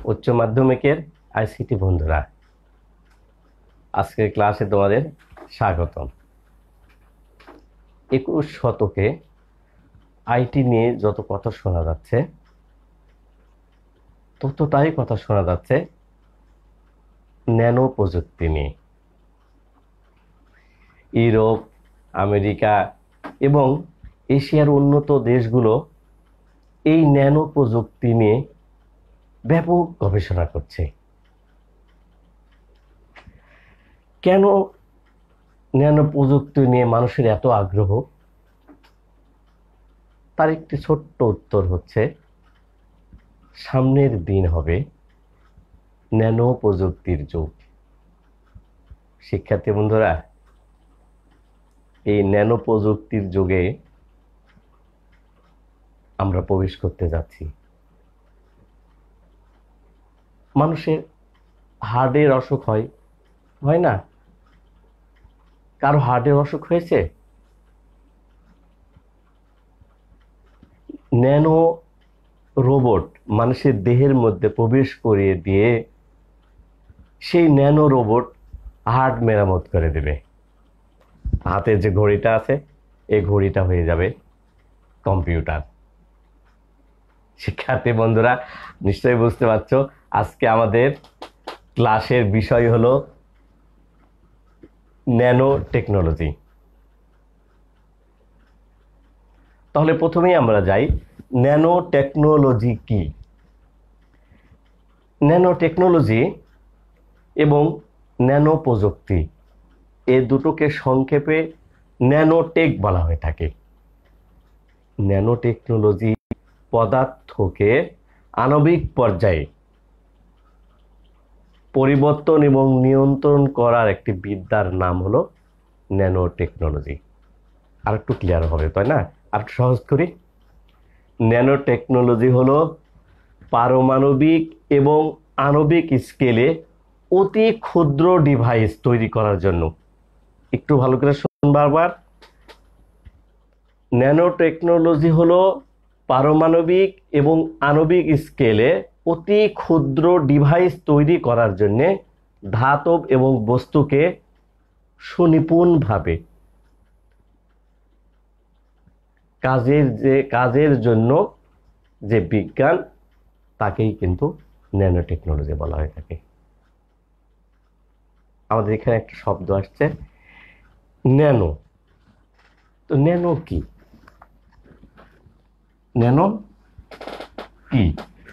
উচ্চ মাধ্যমিকের আইসিটি বন্ধুরা, আজকের ক্লাসে তোমাদের স্বাগতম। 21 শতকে আইটি নিয়ে যত কথা শোনা যাচ্ছে ততটাই কথা শোনা যাচ্ছে ন্যানো প্রযুক্তি নিয়ে। ইউরোপ, আমেরিকা এবং এশিয়ার উন্নত দেশগুলো এই ন্যানো প্রযুক্তি নিয়ে ব্যাপক গবেষণা করছে। কেন ন্যানো প্রযুক্তি নিয়ে মানুষের এত আগ্রহ? তার একটি ছোট্ট উত্তর হচ্ছে, সামনের দিন হবে ন্যানো প্রযুক্তির যুগ। শিক্ষার্থী বন্ধুরা, এই ন্যানো প্রযুক্তির যুগে আমরা প্রবেশ করতে যাচ্ছি। মানুষের হার্টের অসুখ হয় না? কারো হার্টের অসুখ হয়েছে? ন্যানো রোবট মানুষের দেহের মধ্যে প্রবেশ করিয়ে দিয়ে সেই ন্যানো রোবট হার্ট মেরামত করে দেবে। হাতের যে ঘড়িটা আছে, এই ঘড়িটা হয়ে যাবে কম্পিউটার। শিক্ষার্থী বন্ধুরা, নিশ্চয়ই বুঝতে পারছো আজকে আমাদের ক্লাসের বিষয় হলো ন্যানো টেকনোলজি। তাহলে প্রথমেই আমরা যাই, ন্যানো টেকনোলজি কি? ন্যানো টেকনোলজি এবং ন্যানো প্রযুক্তি এ দুটোকে সংক্ষেপে ন্যানোটেক বলা হয়ে থাকে। ন্যানো টেকনোলজি পদার্থকে আণবিক পর্যায়ে পরিবর্তন এবং নিয়ন্ত্রণ করার একটি বিদ্যার নাম হলো ন্যানো টেকনোলজি। আর একটু ক্লিয়ার হবে, তাই না? আর একটু সহজ করি। ন্যানো টেকনোলজি হলো পারমাণবিক এবং আণবিক স্কেলে অতি ক্ষুদ্র ডিভাইস তৈরি করার জন্য। একটু ভালো করে শুনুন বারবার। ন্যানো টেকনোলজি হলো পারমাণবিক এবং আণবিক স্কেলে অতি ক্ষুদ্র ডিভাইস তৈরি করার জন্য ধাতব এবং বস্তুকে সুনিপুণভাবে কাজের জন্য যে বিজ্ঞান, তাকেই কিন্তু ন্যানো টেকনোলজি বলা হয়ে থাকে। আমাদের এখানে একটা শব্দ আসছে ন্যানো। তো ন্যানো কি? ন্যানো কি?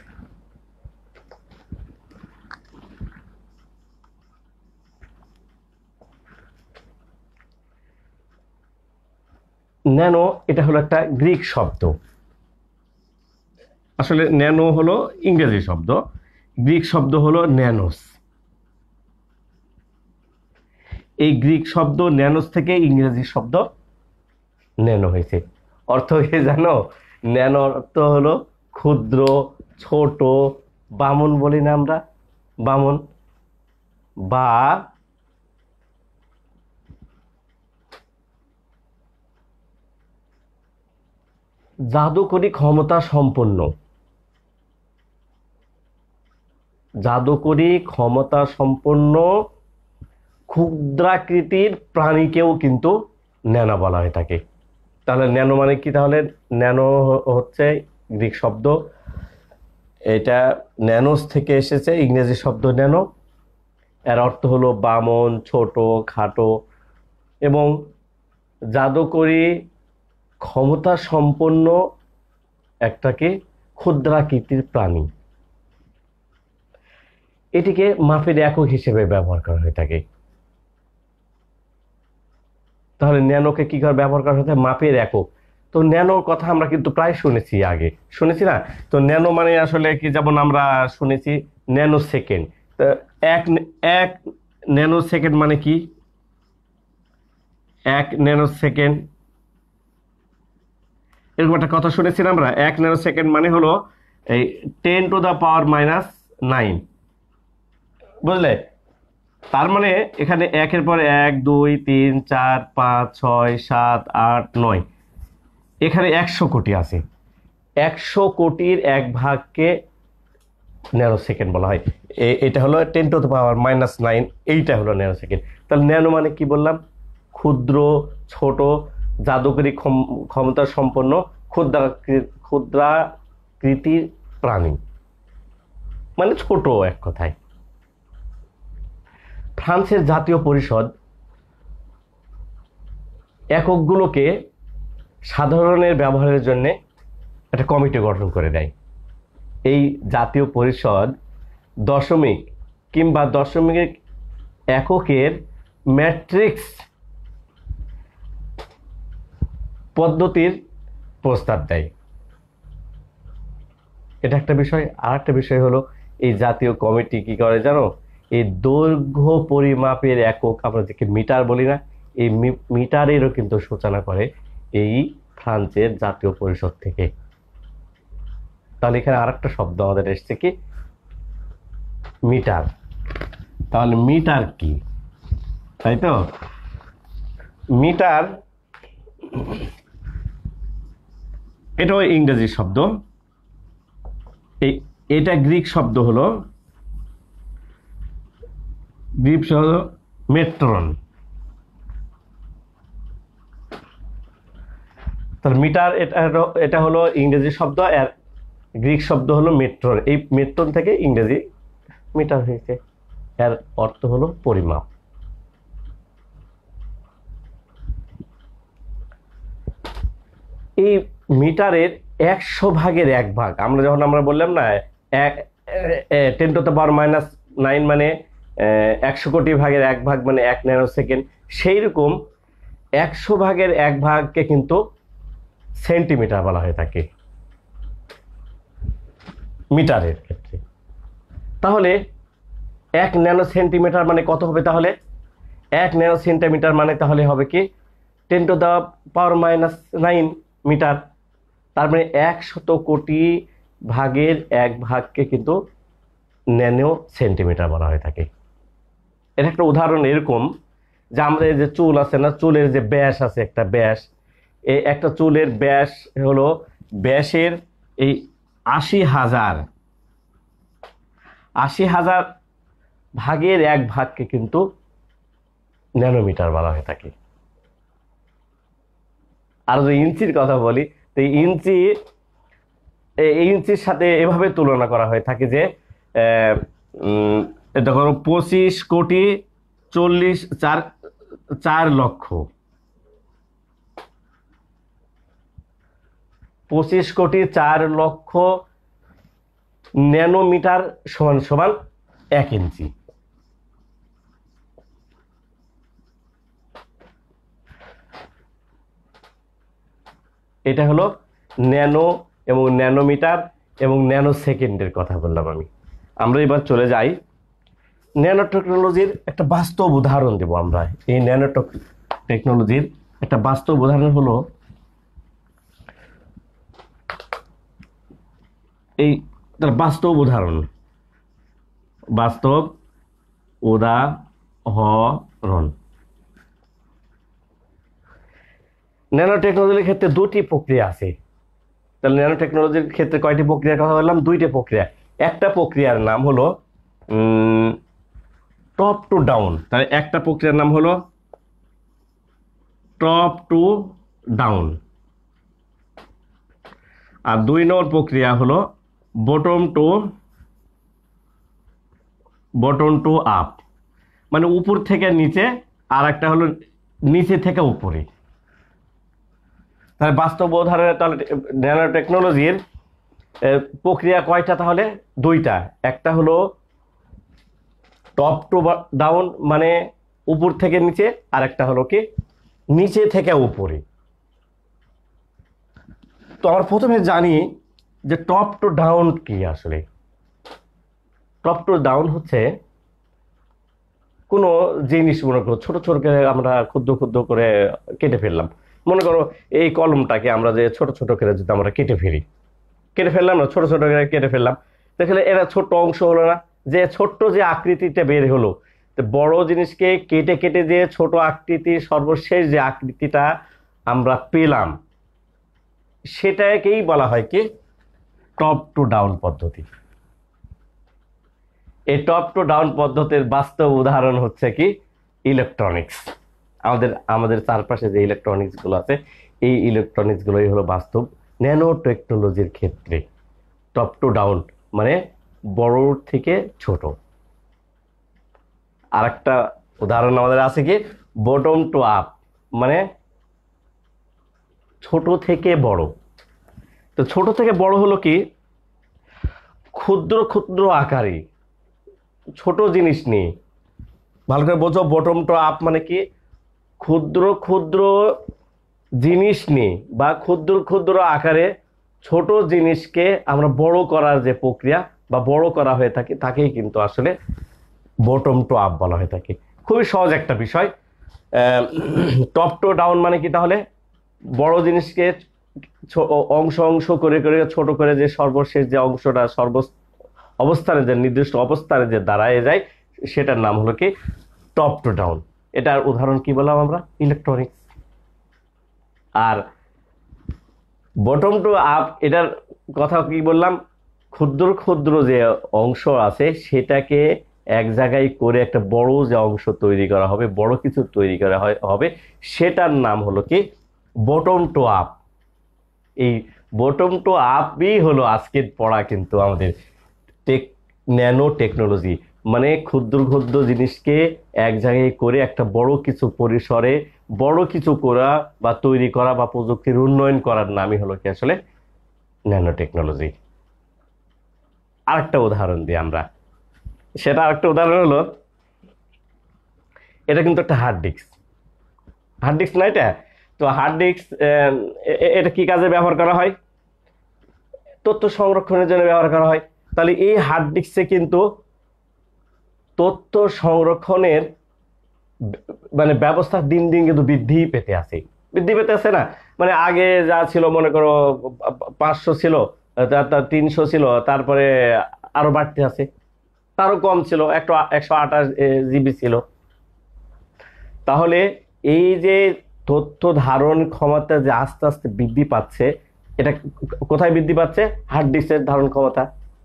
ন্যানো এটা হলো একটা গ্রিক শব্দ। আসলে ন্যানো হলো ইংরেজি শব্দ, গ্রিক শব্দ হলো ন্যানোস। এই গ্রিক শব্দ ন্যানোস থেকে ইংরেজি শব্দ ন্যানো হয়েছে। অর্থ কি জানো? ন্যানো অর্থ হলো ক্ষুদ্র, ছোট, বামন বলি না আমরা, বামন, বা জাদুকরী ক্ষমতা সম্পন্ন। জাদুকরী ক্ষমতা সম্পন্ন ক্ষুদ্রাকৃতির প্রাণীকেও কিন্তু ন্যানো বলা হয়ে থাকে। তাহলে ন্যানো মানে কি? তাহলে ন্যানো হচ্ছে গ্রিক শব্দ, এটা ন্যানোস থেকে এসেছে, ইংরেজি শব্দ ন্যানো। এর অর্থ হলো বামন, ছোট, খাটো এবং জাদুকরী ক্ষমতা সম্পন্ন একটাকে ক্ষুদ্রাকৃতির প্রাণী। এটিকে মাপের একক হিসেবে ব্যবহার করা হয়ে থাকে। তাহলে ন্যানোকে কি করে ব্যবহার করা হয়ে থাকে? মাপের একক। তো ন্যানোর কথা আমরা কিন্তু প্রায় শুনেছি, আগে শুনেছি না? তো ন্যানো মানে আসলে কি, যেমন আমরা শুনেছি ন্যানো সেকেন্ড। তো এক এক ন্যানো সেকেন্ড মানে কি? এক ন্যানো সেকেন্ড, এরকম একটা কথা শুনেছি না আমরা? এক ন্যানো সেকেন্ড মানে হলো এই 10⁻⁹ বুঝলে? তার মানে এখানে একের পর 1 2 3 4 5 6 7 8 9, এখানে 100 কোটি আছে। 100 কোটির এক ভাগকে ন্যানো সেকেন্ড বলা হয়। এটা হলো 10⁻⁹ এইটা হলো ন্যানো সেকেন্ড। তাহলে ন্যানো মানে কি বললাম? ক্ষুদ্র, ছোট, জাদুকরী ক্ষমতা সম্পন্ন ক্ষুদ্রাকৃতির প্রাণী, মানে ছোট এক কথায়। ফ্রান্সের জাতীয় পরিষদ এককগুলোকে সাধারণের ব্যবহারের জন্য একটা কমিটি গঠন করে দেয়। এই জাতীয় পরিষদ দশমিক কিংবা দশমিক এককের ম্যাট্রিক্স পদ্ধতির প্রস্তাব দেয়। এটা একটা বিষয়। আর একটা বিষয় হলো এই জাতীয় কমিটি কি করে জানো? এই দৈর্ঘ্য পরিমাপের একক, আমরা যাকে মিটার বলি না, এই মিটারেরও কিন্তু সূচনা করে এই ফ্রান্সের জাতীয় পরিষদ থেকে। তাহলে এখানে আরেকটা শব্দ আমাদের এসছে কি? মিটার। তাহলে মিটার কি, তাই তো? মিটার এটাও ইংরেজি শব্দ। এটা গ্রিক শব্দ হলো মেট্রন। তাহলে মিটার এটা হলো ইংরেজি শব্দ, আর গ্রিক শব্দ হলো মেট্রন। এই মেট্রন থেকে ইংরেজি মিটার হয়েছে। এর অর্থ হলো পরিমাপ। এই মিটারের 100/1 আমরা যখন বললাম না 10⁻⁹ মানে 100 কোটি ভাগের 1 মানে 1 ন্যানো সেকেন্ড, সেই রকম 100/1 কিন্তু সেন্টিমিটার বলা হয়ে থাকে মিটারের ক্ষেত্রে। তাহলে 1 ন্যানো সেন্টিমিটার মানে কত হবে? তাহলে 1 ন্যানো সেন্টিমিটার মানে তাহলে হবে কি 10⁻⁹ মিটার। তার মানে 100 কোটি ভাগের 1 কিন্তু ন্যানো সেন্টিমিটার বলা হয়ে থাকে। এর একটা উদাহরণ এরকম যে আমাদের যে চুল আছে না, চুলের যে ব্যাস আছে, একটা ব্যাস, এই একটা চুলের ব্যাস হলো ব্যাসের এই 80,000 ভাগের 1 কিন্তু ন্যানোমিটার বলা হয়ে থাকে। আর যদি ইঞ্চির কথা বলি, তো ইঞ্চির সাথে এভাবে তুলনা করা হয়ে থাকে যে দেখো 25,40,4 ন্যানোমিটার সমান সমান 1 ইঞ্চি। এটা হলো ন্যানো এবং ন্যানোমিটার এবং ন্যানো সেকেন্ডের কথা বললাম আমি। আমরা এবার চলে যাই ন্যানো টেকনোলজির একটা বাস্তব উদাহরণ দেব আমরা। এই ন্যানো টেকনোলজির একটা বাস্তব উদাহরণ হলো এই বাস্তব উদাহরণ ন্যানো টেকনোলজির ক্ষেত্রে দুটি প্রক্রিয়া আছে। তাহলে ন্যানো টেকনোলজির ক্ষেত্রে কয়টি প্রক্রিয়ার কথা বললাম? দুইটি প্রক্রিয়া। একটা প্রক্রিয়ার নাম হলো টপ টু ডাউন। তাহলে একটা প্রক্রিয়ার নাম হলো টপ টু ডাউন, আর 2 নম্বর প্রক্রিয়া হলো বটম টু আপ, মানে উপর থেকে নিচে, আর একটা হলো নিচে থেকে উপরে। তাহলে বাস্তব উদাহরণে তাহলে ন্যানো টেকনোলজির প্রক্রিয়া কয়টা? তাহলে দুইটা। একটা হলো টপ টু ডাউন মানে উপর থেকে নিচে, আর একটা হলো কি নিচে থেকে উপরে। তো আমরা প্রথমে জানি যে টপ টু ডাউন কি। আসলে টপ টু ডাউন হচ্ছে কোনো জিনিস মনে করো ছোট ছোট করে আমরা ক্ষুদ্র ক্ষুদ্র করে কেটে ফেললাম। মনে করো এই কলমটাকে আমরা যে ছোট ছোট করে যদি আমরা কেটে ফেললাম না, ছোট ছোট করে কেটে ফেললাম, দেখলে এরা ছোট অংশ হলো না, যে ছোট্ট যে আকৃতিটা বের হলো। তো বড় জিনিসকে কেটে কেটে যে ছোট আকৃতি, সর্বশেষ যে আকৃতিটা আমরা পেলাম, সেটাকেই বলা হয় কি টপ টু ডাউন পদ্ধতি। এই টপ টু ডাউন পদ্ধতির বাস্তব উদাহরণ হচ্ছে কি ইলেকট্রনিক্স। আমাদের আমাদের চারপাশে যে ইলেকট্রনিক্স গুলো আছে, এই ইলেকট্রনিক্স গুলোই হলো বাস্তব ন্যানো টেকনোলজির ক্ষেত্রে টপ টু ডাউন, মানে বড় থেকে ছোট। আরেকটা উদাহরণ আমাদের আছে কি বটম টু আপ, মানে ছোট থেকে বড়। তো ছোট থেকে বড় হলো কি ক্ষুদ্র ক্ষুদ্র আকারে ছোট জিনিস নিয়ে। ভালো করে বোঝো, বটম টু আপ মানে কি ক্ষুদ্র ক্ষুদ্র জিনিস নিয়ে বা ক্ষুদ্র ক্ষুদ্র আকারে ছোট জিনিসকে আমরা বড় করার যে প্রক্রিয়া বা বড় করা হয়ে থাকে তাকেই কিন্তু আসলে বটম টু আপ বলা হয়ে থাকে। খুবই সহজ একটা বিষয়। টপ টু ডাউন মানে কি তাহলে বড় জিনিসকে অংশ অংশ করে করে ছোট করে যে সর্বশেষ যে অংশটা অবস্থানে যে নির্দিষ্ট অবস্থানে যে দাঁড়ায় যায় সেটার নাম হলো কি টপ টু ডাউন। এটার উদাহরণ কি বললাম আমরা ইলেকট্রনিক্স। আর বটম টু আপ এটার কথা কি বললাম ক্ষুদ্র ক্ষুদ্র যে অংশ আছে সেটাকে এক জায়গায় করে একটা বড় যে অংশ তৈরি করা হবে, বড় কিছু তৈরি করা হবে, সেটার নাম হলো কি বটম টু আপ। এই বটম টু আপই হলো আজকের পড়া কিন্তু আমাদের ন্যানো টেকনোলজি, মানে ক্ষুদ্র ক্ষুদ্র জিনিসকে এক জায়গায় করে একটা বড় কিছু পরিসরে বড় কিছু করা বা তৈরি করা বা প্রযুক্তির উন্নয়ন করার নামই হলো কি আসলে ন্যানো টেকনোলজি। আরেকটা উদাহরণ দিই আমরা, সেটা আরেকটা উদাহরণ হলো এটা কিন্তু একটা হার্ড ডিস্ক। হার্ড ডিস্ক না এটা? তো হার্ড ডিস্ক এটা কি কাজে ব্যবহার করা হয়? তথ্য সংরক্ষণের জন্য ব্যবহার করা হয়। তাহলে এই হার্ড ডিস্কে কিন্তু তথ্য সংরক্ষণের মানে ব্যবস্থা দিন দিন কিন্তু বৃদ্ধি পেতে আছে না? মানে আগে যা ছিল মনে করো 500 ছিল, তার 300 ছিল, তারপরে আরো বাড়তে আছে, তারও কম ছিল, 128 জিবি ছিল। তাহলে এই যে তথ্য ধারণ ক্ষমতা যে আস্তে আস্তে বৃদ্ধি পাচ্ছে, এটা কোথায় বৃদ্ধি পাচ্ছে? হার্ড ডিস্কের ধারণ ক্ষমতা।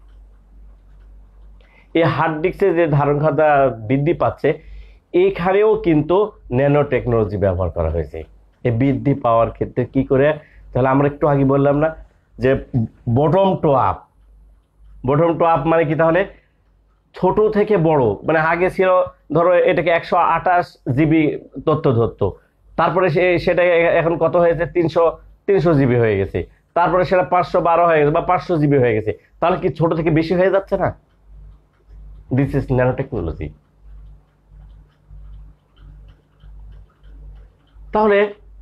এই হার্ড ডিস্কের যে ধারণ ক্ষমতা বৃদ্ধি পাচ্ছে, এইখানেও কিন্তু ন্যানো টেকনোলজি ব্যবহার করা হয়েছে এই বৃদ্ধি পাওয়ার ক্ষেত্রে। কি করে? তাহলে আমরা একটু আগে বললাম না যে bottom to up. Bottom to up মানে কি তাহলে ছোট থেকে বড়, মানে আগে ছিল ধরো এটাকে 128 জিবি তথ্য ধরতো, তারপরে সেটা এখন কত হয়েছে? 300 জিবি হয়ে গেছে, তারপরে সেটা 512 হয়ে গেছে বা 500 জিবি হয়ে গেছে। তাহলে কি ছোট থেকে বেশি হয়ে যাচ্ছে না? This is nanotechnology. তাহলে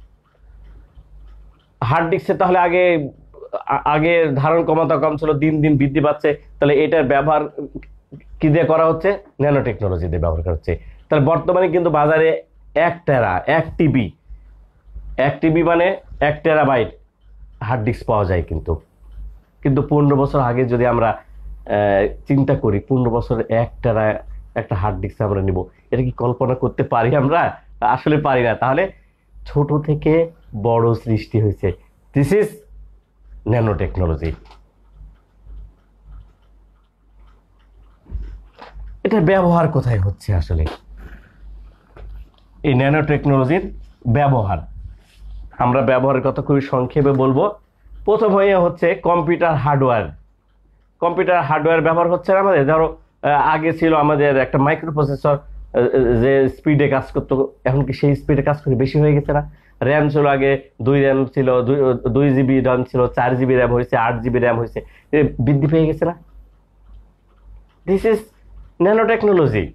হার্ড ডিস্কে তাহলে আগে ধারণ ক্ষমতা কম ছিল, দিন দিন বৃদ্ধি পাচ্ছে, তাহলে এটার ব্যবহার কি দিয়ে করা হচ্ছে? ন্যানো টেকনোলজি দিয়ে ব্যবহার করা হচ্ছে। তাহলে বর্তমানে কিন্তু বাজারে 1 টেরা 1 টিবি মানে 1 টেরাবাইট হার্ড ডিস্ক পাওয়া যায়। কিন্তু কিন্তু 15 বছর আগে যদি আমরা চিন্তা করি, 15 বছর 1 টেরা একটা হার্ড ডিস্ক আমরা নিব, এটা কি কল্পনা করতে পারি আমরা? আসলে পারি না। তাহলে ছোট থেকে বড় সৃষ্টি হয়েছে। This is nanotechnology. এটা ব্যবহার কোথায় হচ্ছে আসলে? এই ন্যানো টেকনোলজির ব্যবহার আমরা ব্যবহারের কথা খুবই সংক্ষেপে বলবো। প্রথম হচ্ছে কম্পিউটার হার্ডওয়্যার। কম্পিউটার হার্ডওয়্যার ব্যবহার হচ্ছে না আমাদের। ধরো আগে ছিল আমাদের একটা মাইক্রো প্রসেসর যে স্পিডে কাজ করতো, এখন কি সেই স্পিডে কাজ করে বেশি হয়ে গেছে না? র্যাম ছিল আগে 2 র্যাম ছিল, 2 জিবি র্যাম ছিল, 4 জিবি র্যাম হয়েছে, 8 জিবি র্যাম হয়েছে, বৃদ্ধি পেয়ে গেছে না? This is nanotechnology.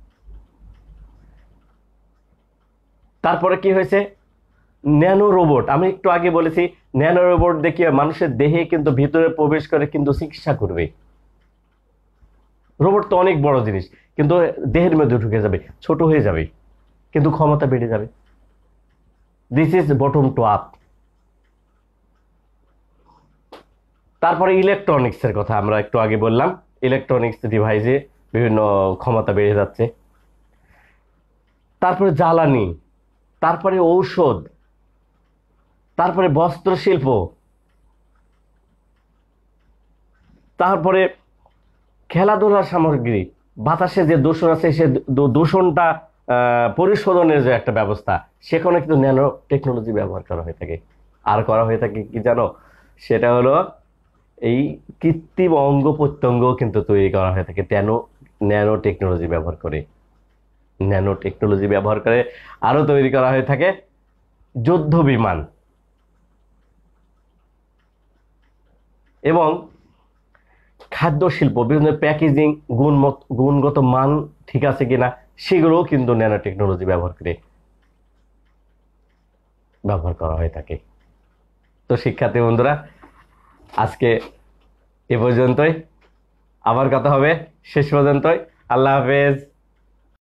তারপরে কি হয়েছে? Nano robot. আমি একটু আগে বলেছি ন্যানো রোবট দেখিয়ে মানুষের দেহে কিন্তু ভিতরে প্রবেশ করে কিন্তু চিকিৎসা করবে। রোবট তো অনেক বড় জিনিস, কিন্তু দেহের মধ্যে ঢুকে যাবে, ছোট হয়ে যাবে, কিন্তু ক্ষমতা বেড়ে যাবে। This is bottom to up. তারপরে ইলেকট্রনিক্স এর কথা আমরা একটু আগে বললাম, ইলেকট্রনিক্স ডিভাইসে বিভিন্ন ক্ষমতা বেড়ে যাচ্ছে। তারপরে জ্বালানি, তারপরে ঔষধ, তারপরে বস্ত্র শিল্প, তারপরে খেলাধুলার সামগ্রী, বাতাসে যে দূষণ আছে সে দূষণটা পরিশোধনের যে একটা ব্যবস্থা, সেখানে কিন্তু ন্যানো টেকনোলজি ব্যবহার করা হয়ে থাকে। আর করা হয়ে থাকে কি জানো, সেটা হলো এই কৃত্রিম অঙ্গ প্রত্যঙ্গ কিন্তু তৈরি করা হয়ে থাকে ন্যানো ন্যানো টেকনোলজি ব্যবহার করে। ন্যানো টেকনোলজি ব্যবহার করে আরো তৈরি করা হয়ে থাকে যুদ্ধ বিমান। এবং খাদ্য শিল্প বিভিন্ন প্যাকেজিং গুণগত মান ঠিক আছে কিনা সেগুলোও কিন্তু ন্যানো টেকনোলজি ব্যবহার করা হয়ে থাকে। তো শিক্ষার্থী বন্ধুরা, আজকে এ পর্যন্তই, আবার কথা হবে শেষ পর্যন্তই। আল্লাহ হাফেজ।